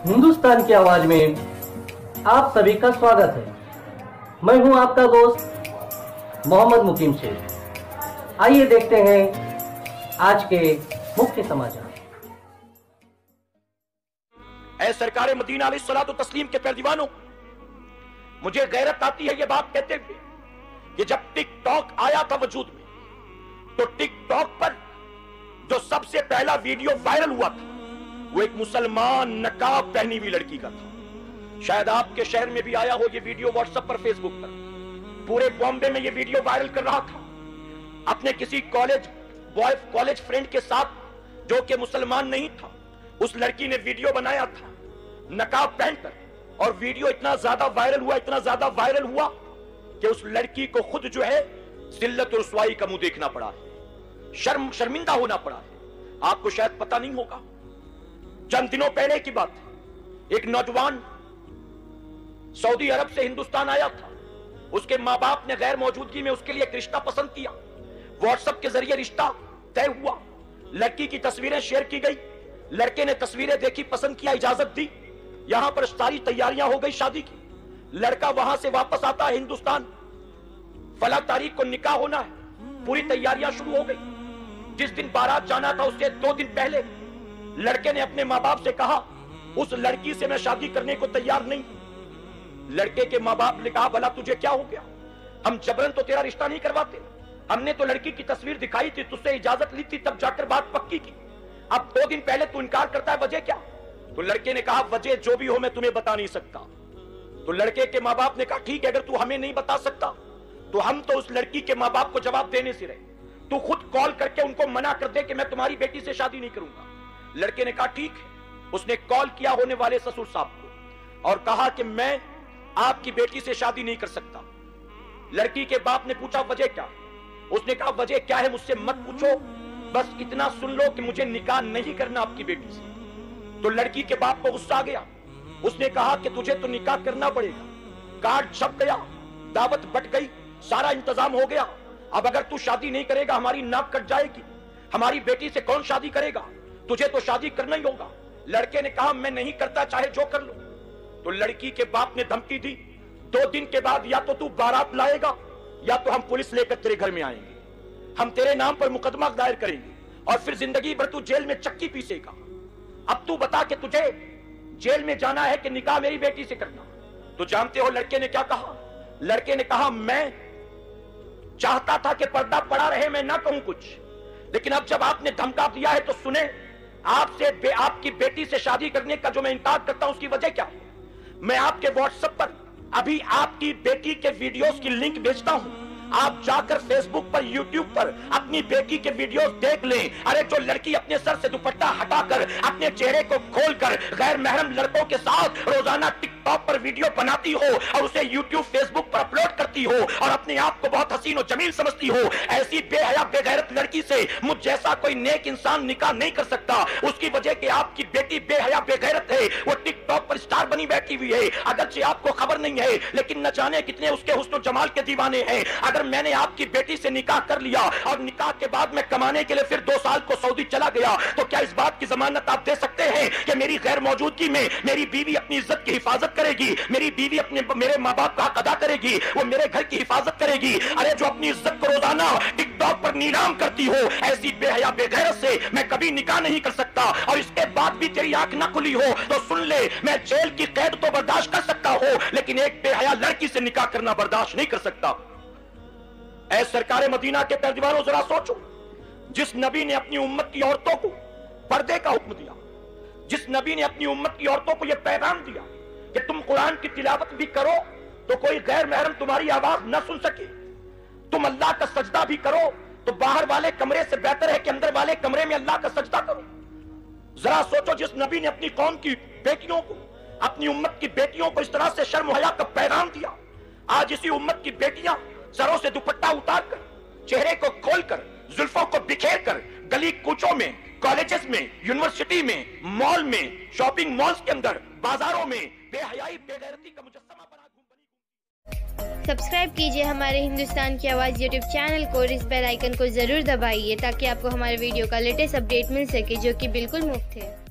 हिंदुस्तान की आवाज में आप सभी का स्वागत है। मैं हूं आपका दोस्त मोहम्मद मुकीम शेख। आइए देखते हैं आज के मुख्य समाचार। ऐ सरकार मदीना अलैहिस्सलातु तस्लीम के पैरदीवानों, मुझे गैरत आती है ये बात कहते हुए कि जब टिकटॉक आया था वजूद में, तो टिकटॉक पर जो सबसे पहला वीडियो वायरल हुआ था वो एक मुसलमान नकाब पहनी हुई लड़की का था। शायद आपके शहर में भी आया हो ये वीडियो, व्हाट्सएप पर, फेसबुक पर। पूरे बॉम्बे में ये वीडियो वायरल कर रहा था। अपने किसी कॉलेज फ्रेंड के साथ जो कि मुसलमान नहीं था, उस लड़की ने वीडियो बनाया था नकाब पहनकर, और वीडियो इतना ज्यादा वायरल हुआ कि उस लड़की को खुद जो है जिल्लत और रुसवाई का मुंह देखना पड़ा है, शर्मिंदा होना पड़ा है। आपको शायद पता नहीं होगा, चंद दिनों पहले की बात है, एक नौजवान सऊदी अरब से हिंदुस्तान आया था। उसके मां बाप ने गैर मौजूदगी में उसके लिए एक रिश्ता पसंद किया। व्हाट्सएप के जरिए रिश्ता तय हुआ, लड़की की तस्वीरें शेयर की गई, लड़के ने तस्वीरें देखी, पसंद किया, इजाजत दी। यहां पर सारी तैयारियां हो गई शादी की। लड़का वहां से वापस आता है हिंदुस्तान, फला तारीख को निकाह होना है, पूरी तैयारियां शुरू हो गई। जिस दिन बारात जाना था उससे 2 दिन पहले लड़के ने अपने मां बाप से कहा, उस लड़की से मैं शादी करने को तैयार नहीं। लड़के के मां बाप ने कहा, भला तुझे क्या हो गया, हम जबरन तो तेरा रिश्ता नहीं करवाते, हमने तो लड़की की तस्वीर दिखाई थी, तुझसे इजाजत ली थी, तब जाकर बात पक्की की। अब 2 दिन पहले तू इनकार करता है, वजह क्या? तो लड़के ने कहा, वजह जो भी हो मैं तुम्हें बता नहीं सकता। तो लड़के के मां बाप ने कहा, ठीक है, अगर तू हमें नहीं बता सकता तो हम तो उस लड़की के मां बाप को जवाब देने से रहे, तू खुद कॉल करके उनको मना कर दे कि मैं तुम्हारी बेटी से शादी नहीं करूंगा। लड़के ने कहा, ठीक है। उसने कॉल किया होने वाले ससुर साहब को और कहा कि मैं आपकी बेटी से शादी नहीं कर सकता। लड़की के बाप ने पूछा, वजह क्या? उसने कहा, वजह क्या है मुझसे मत पूछो, बस इतना सुन लो कि मुझे निकाह नहीं करना आपकी बेटी से। तो लड़की के बाप को गुस्सा आ गया। उसने कहा कि तुझे तो निकाह करना पड़ेगा, कार्ड छप गया, दावत बट गई, सारा इंतजाम हो गया। अब अगर तू शादी नहीं करेगा हमारी नाक कट जाएगी, हमारी बेटी से कौन शादी करेगा, तुझे तो शादी करना ही होगा। लड़के ने कहा, मैं नहीं करता, चाहे जो कर लो। तो लड़की के बाप ने धमकी दी, 2 दिन के बाद या तो तू बारात लाएगा या तो हम पुलिस लेकर तेरे घर में आएंगे, हम तेरे नाम पर मुकदमा दायर करेंगे और फिर जिंदगी भर तू जेल में चक्की पीसेगा। अब तू बता कि तुझे जेल में जाना है कि निकाह मेरी बेटी से करना? तो जानते हो लड़के ने क्या कहा? लड़के ने कहा, मैं चाहता था कि पर्दा पड़ा रहे, मैं ना कहूं कुछ, लेकिन अब जब आपने धमका दिया है तो सुने, आपसे आपकी बेटी से शादी करने का जो मैं इनकार करता हूं उसकी वजह क्या है? मैं आपके व्हाट्सएप पर अभी आपकी बेटी के वीडियोस की लिंक भेजता हूं, आप जाकर फेसबुक पर, यूट्यूब पर अपनी बेटी के वीडियोस देख लें। अरे जो लड़की अपने सर से दुपट्टा हटाकर अपने चेहरे को खोलकर गैर महरम लड़कों के साथ रोजाना टिकटॉक पर वीडियो बनाती हो और उसे यूट्यूब, फेसबुक पर अपलोड करती हो और अपने आप को बहुत हसीन और जमील समझती हो, ऐसी बेहया बेगैरत लड़की से मुझ जैसा कोई नेक इंसान निकाह नहीं कर सकता। उसकी वजह कि आपकी बेटी बेहया बेगैरत है, वो टिकटॉक पर स्टार बनी बैठी हुई है। अगरचे आपको खबर नहीं है, लेकिन न जाने कितने उसके हुस्न जमाल के दीवाने हैं। अगर मैंने आपकी बेटी से निकाह कर लिया और निकाह के बाद मैं कमाने के लिए फिर 2 साल को सऊदी चला गया, तो क्या इस बात की जमानत आप दे सकते हैं कि मेरी गैर मौजूदगी में मेरी बीवी अपनी इज्जत की हिफाजत करेगी, मेरी बीवी मेरे माँ बाप का हक अदा करेगी, वो मेरे घर की हिफाजत करेगी? अरे जो अपनी इज्जत को रोजाना टिकटॉक पर नीलाम करती हो, ऐसी बेहया बेगैरत से मैं कभी निकाह नहीं कर सकता। और इसके बाद भी तेरी आंख न खुली हो तो सुन ले, मैं जेल की कैद तो बर्दाश्त कर सकता हूं, लेकिन एक बेहया लड़की से निकाह करना बर्दाश्त नहीं कर सकता। ऐ सरकार मदीना के पैरदीवानों, जरा सोचो, जिस नबी ने अपनी उम्मत की औरतों को पर्दे का हुक्म दिया, जिस नबी ने अपनी उम्मत की औरतों को यह पैगाम दिया कि तुम कुरान की तिलावत भी करो तो कोई गैर महरम तुम्हारी आवाज न सुन सके, तुम अल्लाह का सजदा भी करो तो बाहर वाले कमरे से बेहतर है कि अंदर वाले कमरे में अल्लाह का सजदा करो। जरा सोचो, जिस नबी ने अपनी कौम की बेटियों को, अपनी उम्मत की बेटियों को इस तरह से शर्म हया का पैगाम दिया, आज इसी उम्मत की बेटियां सरों से दुपट्टा उतारकर, चेहरे को खोलकर, जुल्फों को बिखेर कर गली कूचों में, कॉलेजेस में, यूनिवर्सिटी में, मॉल में, शॉपिंग मॉल्स के अंदर, बाजारों में बेहयाई बेगैरती का मुजस्समा बना। सब्सक्राइब कीजिए हमारे हिंदुस्तान की आवाज़ यूट्यूब चैनल को और इस बेल आइकन को ज़रूर दबाइए ताकि आपको हमारे वीडियो का लेटेस्ट अपडेट मिल सके, जो कि बिल्कुल मुफ्त है।